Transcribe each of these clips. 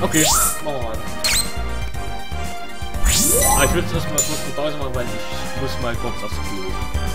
Okay, machen wir mal. Aber ich würde erstmal kurz eine Pause machen, weil ich muss mal kurz aufs Klo.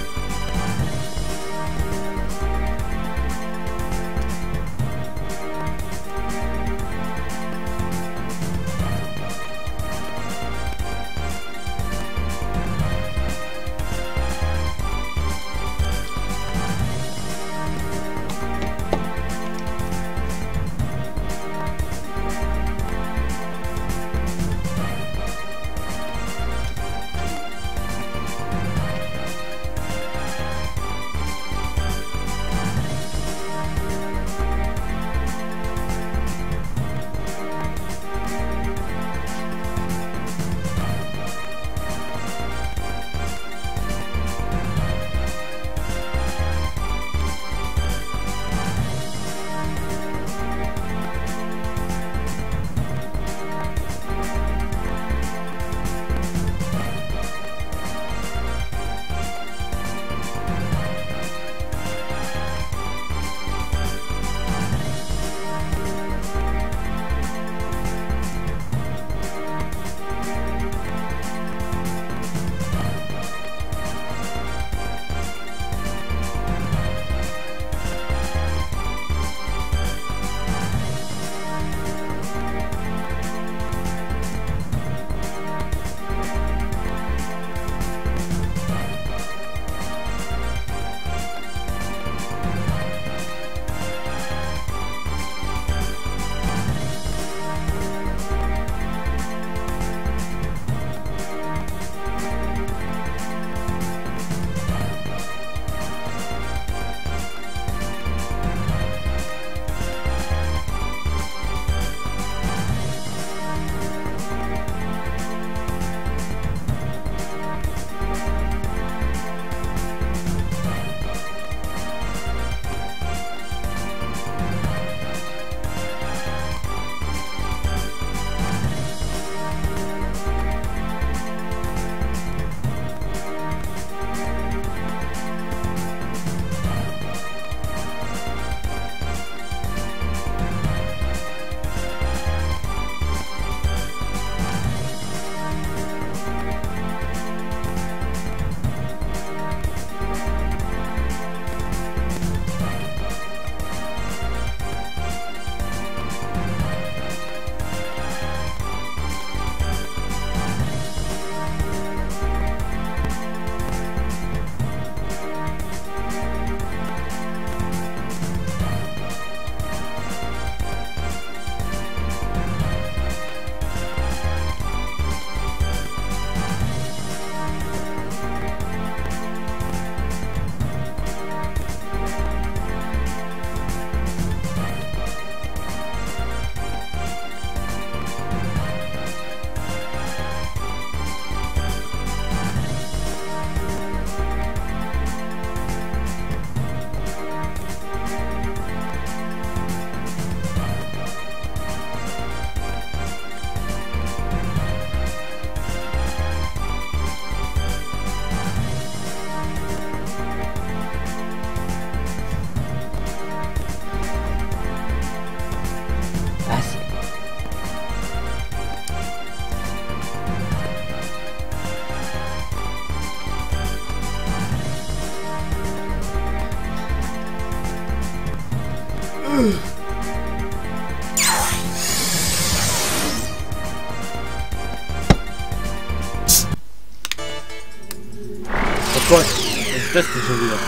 Oh Gott, was ist das denn schon wieder?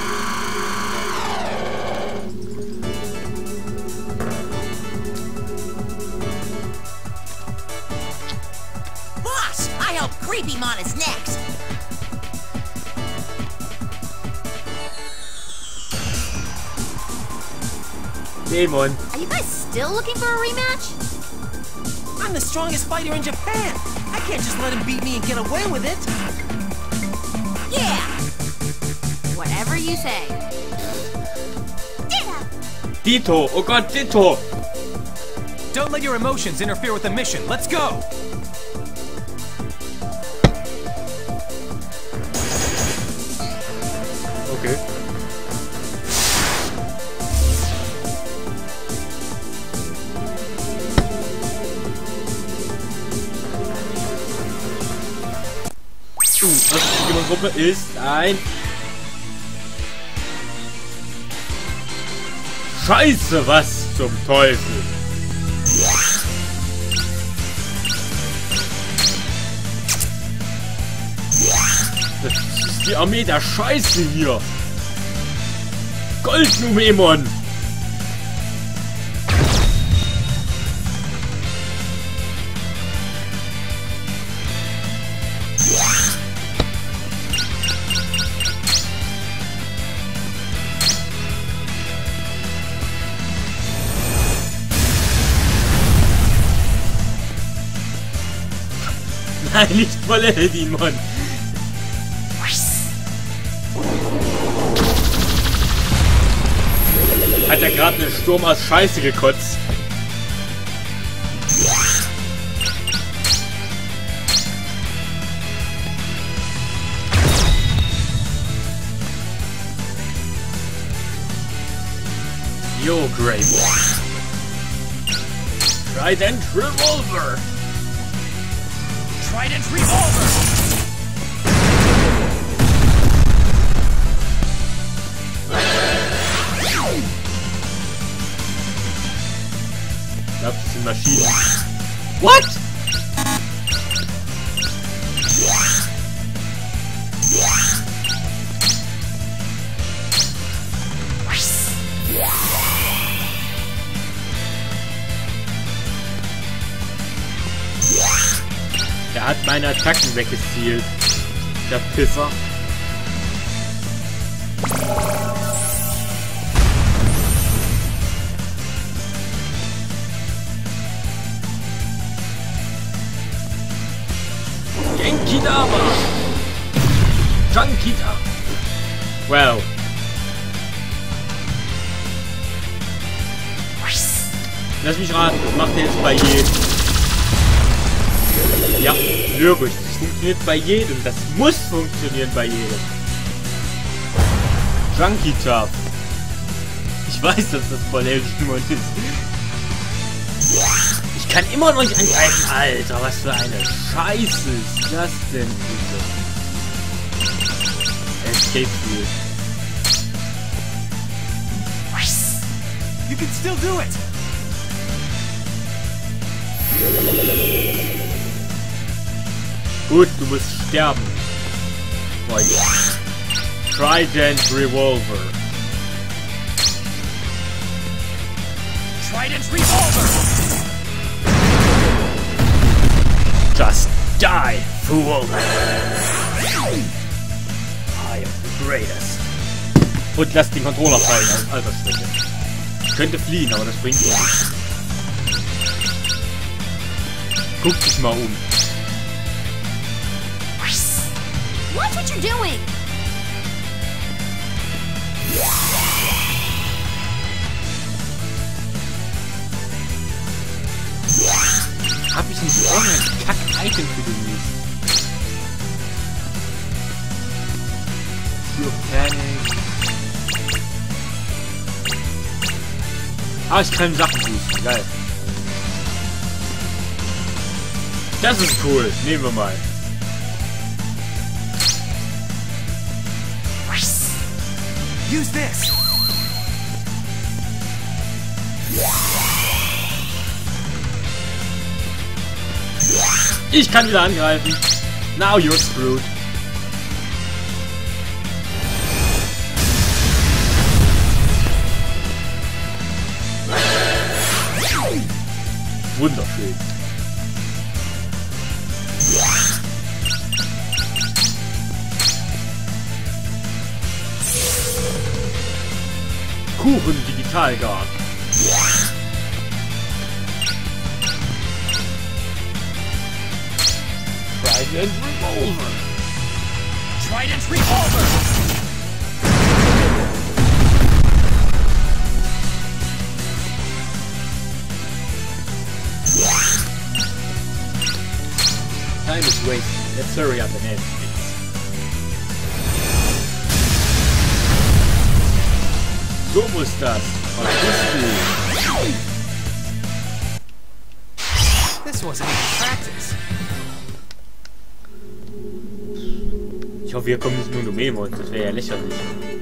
Boss, I hope Creepymon is next. Demon. Are you guys still looking for a rematch? I'm the strongest fighter in Japan. I can't just let him beat me and get away with it. Yeah. Whatever you say. Ditto. Oh Gott, Ditto. Don't let your emotions interfere with the mission. Let's go. Okay. Was die Gruppe ist ein... Scheiße, was zum Teufel? Das ist die Armee der Scheiße hier. Goldnumemon. Nein, nicht voll Eldimon. Hat er gerade einen Sturm aus Scheiße gekotzt? Yo, Grey One. Trident Revolver. Trident Revolver! Ich glaube, das sind Maschinen. What? Er hat meine Attacken weggestiehlt. Der Pisser. Genkidama! Junkida! Well. Lass mich raten, das macht er jetzt bei jedem. Ja, logisch. Das funktioniert bei jedem. Das muss funktionieren bei jedem. Junkie Tough. Ich weiß, dass das voll Eldimon ist. Ich kann immer noch nicht angreifen. Alter, was für eine Scheiße ist das denn bitte? Escape Field. You can still do it! Gut, du musst sterben. Freunde. Trident Revolver. Trident Revolver! Just die, fool! I am the greatest. Und lass den Controller fallen aus Altersschwäche. Ich könnte fliehen, aber das bringt mir nichts. Guck dich mal um. Watch what you're doing! Hab ich nicht irgendein Kack-Item für den nächsten? Pure Panic. Ah, ich kann Sachen boosten. Geil. Das ist cool. Nehmen wir mal. Use this! Ich kann wieder angreifen. Now you're screwed. Wunderschön. Kuchen Digitalgarten. Trident Revolver. Trident Revolver! Time is wasted. Let's hurry up and end things. So muss das. Verstehst du? This wasn't even practice. hoffe, hier kommen nicht nur Nomemons, das wäre ja lächerlich.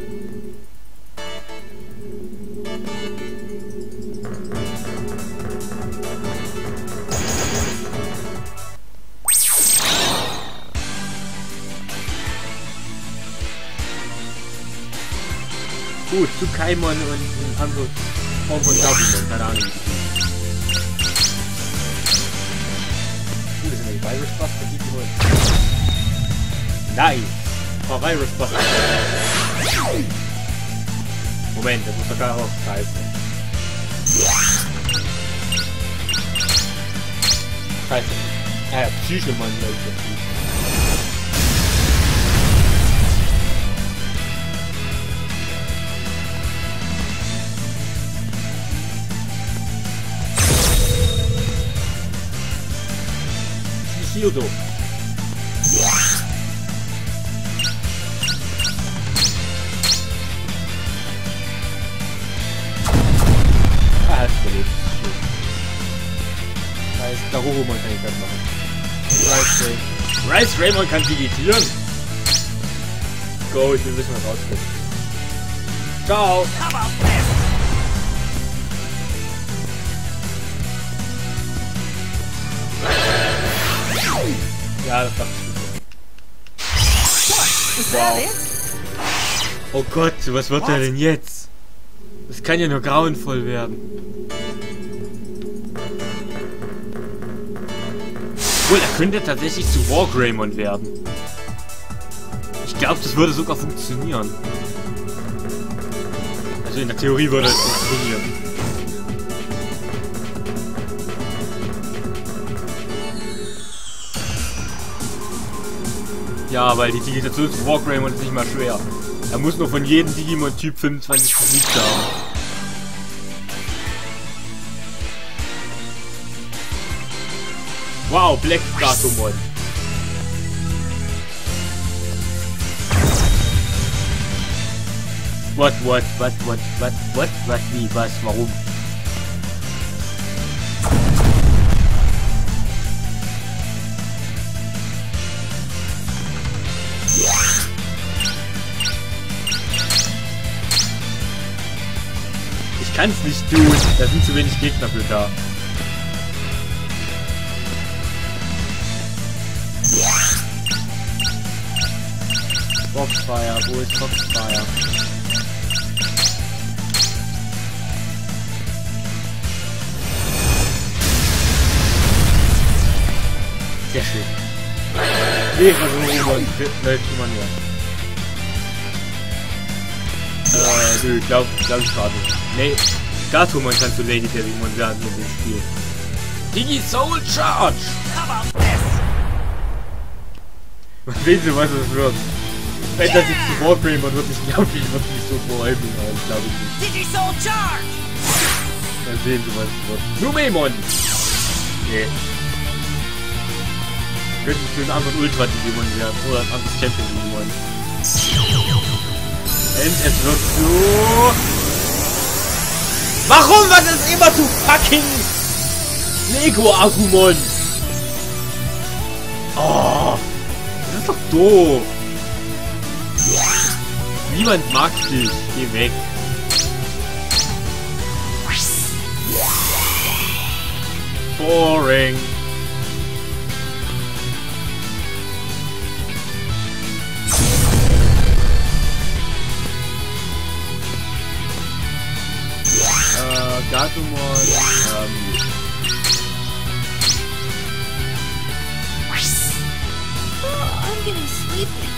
Gut, zu Kaimon und ein anderes Form von Gabumon, keine Ahnung. Das sind die Virus Buster, die wollen. Nice! Oh, Virus Buster. Moment, das muss doch gar auch scheiße. Scheiße. Ah ja, Psychomon, Leute. Shieldo. Ah, hat's gelebt. Das heißt, Darurumon kann ich das machen. Rice Raymond kann digitieren. Go, ich will wissen, was rauskommt. Ciao. Ja, das dachte ich. Wow. Oh Gott, was wird er denn jetzt? Das kann ja nur grauenvoll werden. Obwohl, er könnte tatsächlich zu War Greymon werden. Ich glaube, das würde sogar funktionieren. Also in der Theorie würde es funktionieren. Ja, weil die Digitation zu War Greymon ist nicht mal schwer. Er muss nur von jedem Digimon Typ 25 besiegt haben. Wow, Black Gatomon. What, wie, was, warum? Ich kann's nicht tun, da sind zu wenig Gegner für da. Foxfire, wo ist Foxfire? Sehr schön. Nee, also läuft immer nur. Nö, glaub ich gerade nicht. Nee, Gatomon kannst du Lady Devimon werden in dem Spiel. Digi Soul Charge! Sehen Sie, was es wird. Wenn das jetzt zu War Greymon wird, ich glaube, ich würde mich so vorheben, aber ich glaube nicht. Digi Soul Charge! Dann sehen Sie, was es wird. Numemon! Nee. Könnte für einen anderen Ultra-Digimon werden, oder ein anderes Champion-Digimon. Und es wird so... Warum wird es immer zu fucking Lego-Agumon? Oh, das ist doch doof. Niemand mag dich. Geh weg. Boring. Gatomon, Oh, I'm getting sleepy.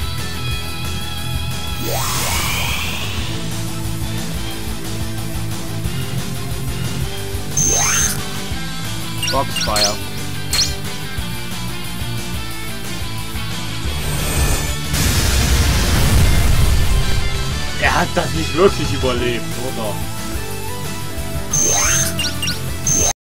Foxfire. Er hat das nicht wirklich überlebt, oder?